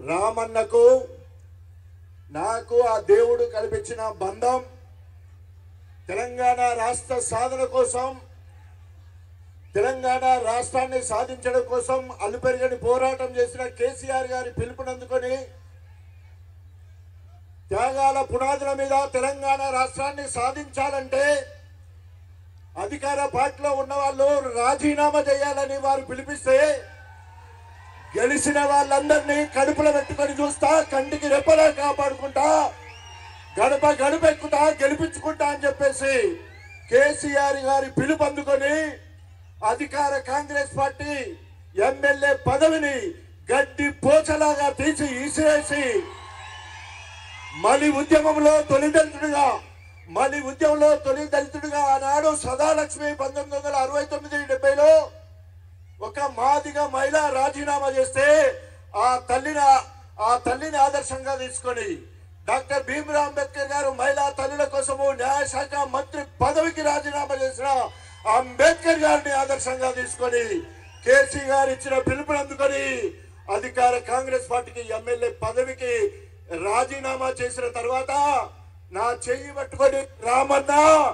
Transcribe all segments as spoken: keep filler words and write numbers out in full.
రామన్నకు నాకు ఆ దేవుడు కల్పించిన బంధం తెలంగాణ రాష్ట్ర సాధన కోసం, తెలంగాణ రాష్ట్రాన్ని సాధించడం కోసం అలుపెరగని పోరాటం చేసిన కేసీఆర్ గారి పిలుపునందుకొని త్యాగాల పునాదుల మీద తెలంగాణ రాష్ట్రాన్ని సాధించాలంటే అధికార పార్టీలో ఉన్న వాళ్ళు రాజీనామా చేయాలని వారు పిలిపిస్తే గెలిచిన వాళ్ళందరినీ కడుపులో పెట్టుకొని చూస్తా, కంటికి రెప్పలా కాపాడుకుంటా, గడప గడప ఎక్కుతా, గెలిపించుకుంటా అని చెప్పేసి కేసీఆర్ గారి పిలుపు అందుకొని అధికార కాంగ్రెస్ పార్టీ ఎమ్మెల్యే పదవిని గడ్డి పోచలాగా తీసి ఈసేసి మలి ఉద్యమంలో తొలి దళితుడిగా మలి ఉద్యమంలో తొలి దళితుడిగా ఆనాడు సదాలక్ష్మి పంతొమ్మిది వందల అరవై తొమ్మిది డెబ్బైలో ఒక మాదిగ మహిళ రాజీనామా చేస్తే ఆ తల్లిని ఆ తల్లిని ఆదర్శంగా తీసుకొని డాక్టర్ భీమ్రావ్ అంబేద్కర్ గారు మహిళా తల్లుల కోసము న్యాయశాఖ మంత్రి పదవికి రాజీనామా చేసిన అంబేద్కర్ గారిని ఆదర్శంగా తీసుకొని కేసీ గారు ఇచ్చిన పిలుపుని అందుకొని అధికార కాంగ్రెస్ పార్టీకి ఎమ్మెల్యే పదవికి రాజీనామా చేసిన తర్వాత నా చెయ్యి పట్టుకొని రామన్న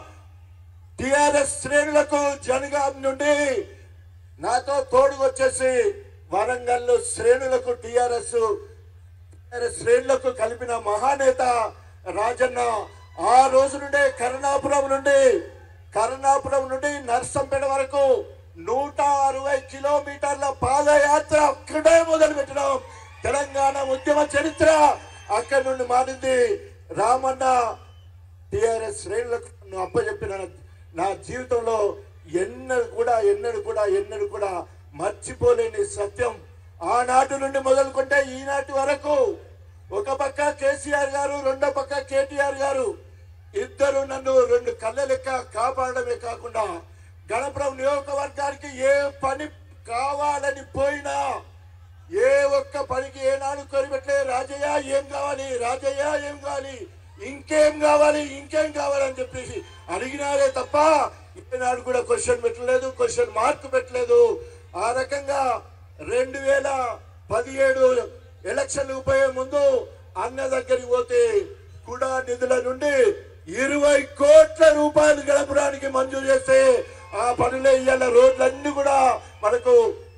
టిఆర్ఎస్ శ్రేణులకు జనగాం నుండి నాతో తోడుకు వచ్చేసి వరంగల్ శ్రేణులకు టిఆర్ఎస్ శ్రేణులకు కలిపిన మహానేత రాజన్న ఆ రోజు నుండే కరుణాపురం నుండి కరుణాపురం నుండి నర్సంపేట వరకు నూట అరవై కిలోమీటర్ల పాదయాత్ర అక్కడే మొదలు పెట్టడం తెలంగాణ ఉద్యమ చరిత్ర అక్కడి నుండి మారింది. రామన్న టిఆర్ఎస్ శ్రేణులకు అప్పచెప్పిన నా జీవితంలో ఎన్నడు కూడా ఎన్నడు కూడా ఎన్నడు కూడా మర్చిపోలేని సత్యం. ఆనాటి నుండి మొదలుకుంటే ఈనాటి వరకు ఒక పక్క కేసీఆర్ గారు, రెండో పక్క కేటీఆర్ గారు ఇద్దరు నన్ను రెండు కళ్ళ లెక్క కాపాడమే కాకుండా గణపురం నియోజకవర్గానికి ఏ పని కావాలని పోయినా ఏ ఒక్క పనికి ఏనాడు కోరిపెట్లే రాజయ్య ఏం కావాలి, రాజయ్య ఏం కావాలి, ఇంకేం కావాలి, ఇంకేం కావాలని చెప్పేసి అడిగినారే తప్ప ఈనాడు కూడా క్వశ్చన్ పెట్టలేదు, క్వశ్చన్ మార్క్ పెట్టలేదు. ఆ రకంగా రెండు వేల పదిహేడు ఎలక్షన్లకు పోయే ముందు అన్న దగ్గరికి పోతే కూడా నిధుల నుండి ఇరవై కోట్ల రూపాయలు గడపడానికి మంజూరు చేస్తే ఆ పనులే ఇవాళ రోడ్లన్నీ కూడా మనకు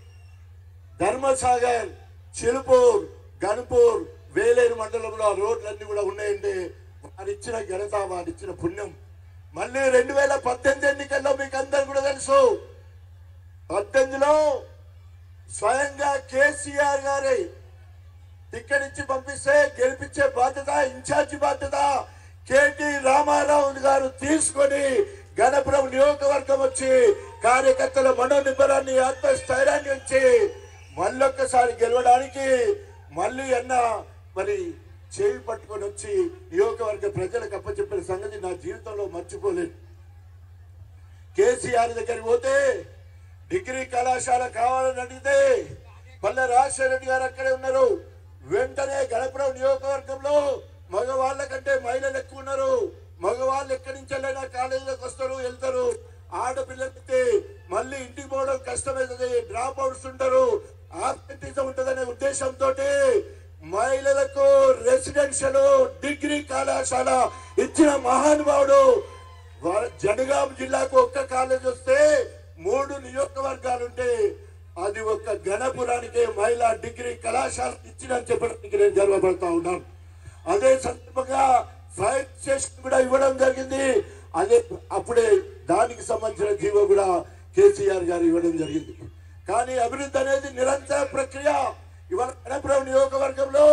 ధర్మసాగర్, చిలుపూర్, గన్పూర్, వేలేరు మండలంలో ఆ రోడ్లన్నీ కూడా ఉన్నాయంటే వారిచ్చిన ఘనత, వారిచ్చిన పుణ్యం. మళ్ళీ రెండు వేల పద్దెనిమిది ఎన్నికల్లో మీకు అందరు కూడా తెలుసు, పద్దెనిమిదిలో స్వయంగా కేసీఆర్ గారి టికెట్ ఇచ్చి పంపిస్తే గెలిపించే బాధ్యత, ఇన్ఛార్జి బాధ్యత కేటీ రామారావు గారు తీసుకొని గణపురం నియోజకవర్గం వచ్చి కార్యకర్తల మనోనిబ్బరాన్ని, ఆత్మస్థైర్యాన్ని వచ్చి మళ్ళొక్కసారి గెలవడానికి మళ్ళీ అన్న మరి చేయి పట్టుకొని వచ్చి నియోజకవర్గ ప్రజలకు అప్పచెప్పిన సంగతి నా జీవితంలో మర్చిపోలేదు. కేసీఆర్ దగ్గరికి పోతే డిగ్రీ కళాశాల కావాలని అడిగితే పల్లె రాజశేఖర రెడ్డి గారు అక్కడే ఉన్నారు. వెంటనే గణపురం నియోజకవర్గంలో మగవాళ్ళ కంటే మహిళలు ఎక్కువ ఉన్నారు. మగవాళ్ళు ఎక్కడి నుంచి వెళ్ళినా కాలేజీలోకి వస్తారు, వెళ్తారు. ఆడపిల్లలకి మళ్ళీ ఇంటికి పోవడం కష్టమవుతుంది, డ్రాప్ అవుట్స్ ఉంటారు, ఆబ్సెంటిజం ఉంటుందనే ఉద్దేశంతో మహిళలకు రెసిడెన్షియల్ డిగ్రీ కళాశాల ఇచ్చిన మహానుభావుడు. జనగాం జిల్లాకు ఒక్క కాలేజ్ వస్తే మూడు నియోజకవర్గాలుంటే అది ఒక్క గణపురానికే మహిళా డిగ్రీ కళాశాల ఇచ్చిందని చెప్పడానికి నేను గర్వపడతా ఉన్నాను. అదే సందర్భంగా ఫైర్ స్టేషన్ కూడా ఇవ్వడం జరిగింది. అదే అప్పుడే దానికి సంబంధించిన జీవో కూడా కేసీఆర్ గారు ఇవ్వడం జరిగింది. కానీ అభివృద్ధి అనేది నిరంతర ప్రక్రియ. ఇవాళ గణపురం నియోజకవర్గంలో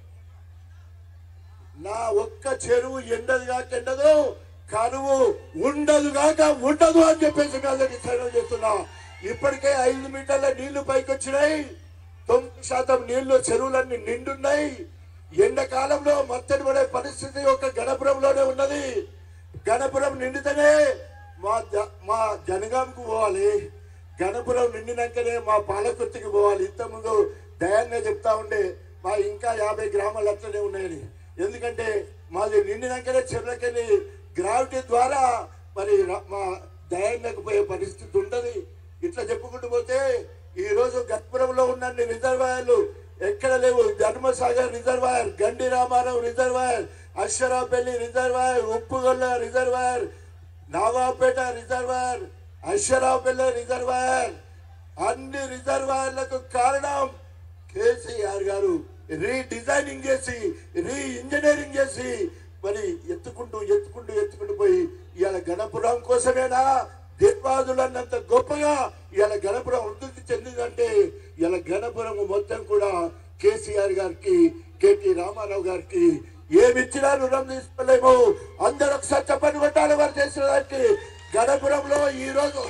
నా ఒక్క చెరువు ఎండదు కాక ఎండదు, కరువు ఉండదు కాక ఉండదు అని చెప్పేసి సర్వే చేస్తున్నా. ఇప్పటికే ఐదు మీటర్ల నీళ్లు పైకి వచ్చినాయి, తొమ్మిది శాతం నీళ్లు చెరువులన్నీ నిండున్నాయి. ఎండాకాలంలో మత్తడి పడే పరిస్థితి ఒక గణపురంలోనే ఉన్నది. గణపురం నిండితేనే మా మా జనగాంకు పోవాలి, గణపురం నిండినాకనే మా పాలకుర్తికి పోవాలి. ఇంతకుముందు దయంగా చెప్తా ఉండే మా ఇంకా యాభై గ్రామాలు అట్లనే ఉన్నాయని. ఎందుకంటే మాది నిండినాకనే చెరువులకెళ్ళి గ్రావిటీ ద్వారా మరి మా దయంగాకు పోయే పరిస్థితి ఉంటుంది. ఇట్లా చెప్పుకుంటూ పోతే ఈ రోజు గణపురంలో ఉన్న రిజర్వాయర్లు ఎక్కడ లేవు. Dharmasagar reservoir, Gandi Ramarao reservoir, Ashwarapalli reservoir, Uppugolla reservoir, Navapet reservoir, Ashwarapalli reservoir, అన్ని రిజర్వాయర్లకు కారణం కేసీఆర్ గారు రీడిజైనింగ్ చేసి రీ ఇంజనీరింగ్ చేసి మరి ఎత్తుకుంటూ ఎత్తుకుంటూ ఎత్తుకుంటూ పోయి ఇవాళ గణపురం కోసమేనా దిగ్బాదులన్నంత గొప్పగా ఇవాళ గణపురం వృద్ధి చెందిందంటే ఇవాళ గణపురం మొత్తం కూడా కేసీఆర్ గారికి, కేటీ రామారావు గారికి ఏమిచ్చినా రుణం తీసుకోలేము. అందరూ ఒకసారి చెప్పని కొట్టాలి వారు చేసిన దానికి. గణపురంలో ఈరోజు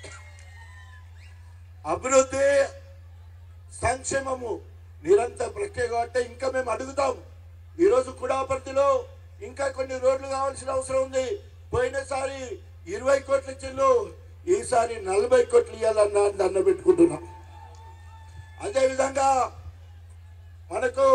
అభివృద్ధి సంక్షేమము నిరంతర ప్రక్రియ కాబట్టి ఇంకా మేము అడుగుతాం. ఈరోజు కుడాపర్తిలో ఇంకా కొన్ని రోడ్లు కావాల్సిన అవసరం ఉంది. పోయినసారి ఇరవై కోట్లు ఇచ్చిండ్రు, ఈసారి నలభై కోట్లు ఇవ్వాలన్న దండ పెట్టుకుంటున్నాం. అదేవిధంగా మనకు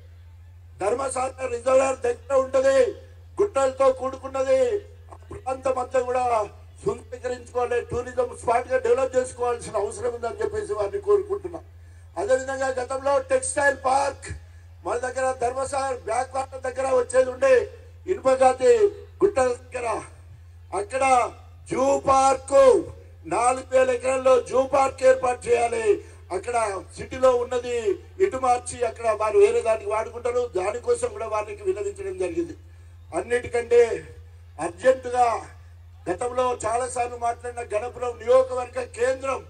ధర్మసాగర్ రిజర్వాయర్ దగ్గర ఉంటది, గుట్టలతో కూడుకున్నది. ప్రాంతం అంతా కూడా సుందరీకరించుకోవాలి, టూరిజం స్పాట్ గా డెవలప్ చేసుకోవాల్సిన అవసరం ఉందని చెప్పేసి వారిని కోరుకుంటున్నాం. అదేవిధంగా గతంలో టెక్స్టైల్ పార్క్ మన దగ్గర ధర్మసాగర్ బ్యాక్ వాటర్ దగ్గర వచ్చేది ఉండే ఇనుపగాతి గుట్టల దగ్గర, అక్కడ జూ పార్క్ నాలుగు వేల ఎకరాల్లో జూ పార్క్ ఏర్పాటు చేయాలి. అక్కడ సిటీలో ఉన్నది ఇటు మార్చి అక్కడ వారు వేరే దానికి వాడుకుంటారు. దానికోసం కూడా వారికి వినవించడం జరిగింది. అన్నిటికంటే అర్జెంటుగా గతంలో చాలా సార్లు మాట్లాడిన గణపురం నియోజకవర్గ కేంద్రం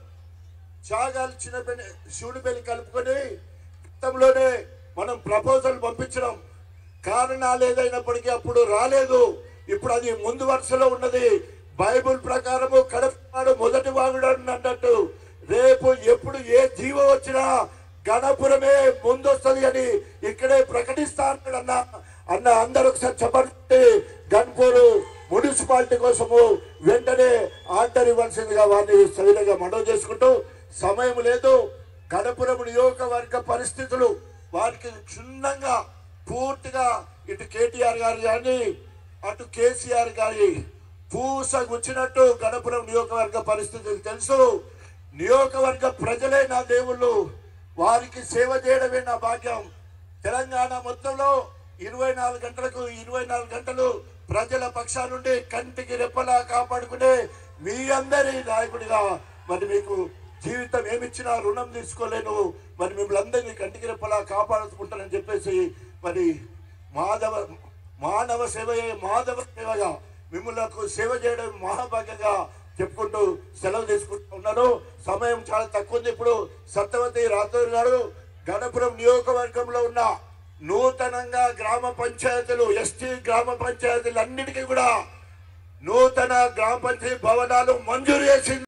చాగాలి చిన్నపల్లి శివునిపల్లి కలుపుకొని గతంలోనే మనం ప్రపోజల్ పంపించడం, కారణాలు ఏదైనప్పటికీ అప్పుడు రాలేదు. ఇప్పుడు అది ముందు వరుసలో ఉన్నది. బైబుల్ ప్రకారము కడపడు మొదటి వాగుడు అన్నట్టు రేపు ఎప్పుడు ఏ జీవో వచ్చినా గణపురమే ముందొస్తుంది అని ఇక్కడే ప్రకటిస్తా అన్నాడు అన్న అన్న అందరూ ఒకసారి చెప్పండి. గణపూరు మున్సిపాలిటీ కోసము వెంటనే ఆర్డర్ ఇవ్వాల్సిందిగా వారిని సవినగా మనవి చేసుకుంటూ, సమయం లేదు. గణపురం నియోజకవర్గ పరిస్థితులు వారికి క్షుణ్ణంగా పూర్తిగా ఇటు కేటీఆర్ గారు కానీ అటు కేసీఆర్ గారి పూస గుచ్చినట్టు గణపురం నియోజకవర్గ పరిస్థితులు తెలుసు. నియోజకవర్గ ప్రజలే నా దేవుళ్ళు, వారికి సేవ చేయడమే నా భాగ్యం. తెలంగాణ మొత్తంలో ఇరవై నాలుగు గంటలకు ఇరవై నాలుగు గంటలు ప్రజల పక్షా నుండి కంటికి రెప్పలా కాపాడుకునే మీ అందరి నాయకుడిగా మరి మీకు జీవితం ఏమిచ్చినా రుణం తీసుకోలేను. మరి మిమ్మల్ని అందరినీ కంటికి రెప్పలా కాపాడుకుంటానని చెప్పేసి మరి మాధవ మానవ సేవయే మాధవ సేవగా మిమ్మల్ని సేవ చేయడం మహాభాగ్యంగా చెప్పుకుంటూ సెలవు తీసుకుంటూ ఉన్నాను. సమయం చాలా తక్కువ ఉంది. ఇప్పుడు సత్యవతి రాథోర్ గారు గణపురం నియోజకవర్గంలో ఉన్న నూతనంగా గ్రామ పంచాయతీలు ఎస్టీ గ్రామ పంచాయతీలు అన్నిటికీ కూడా నూతన గ్రామ పంచాయతీ భవనాలు మంజూరు చేసింది.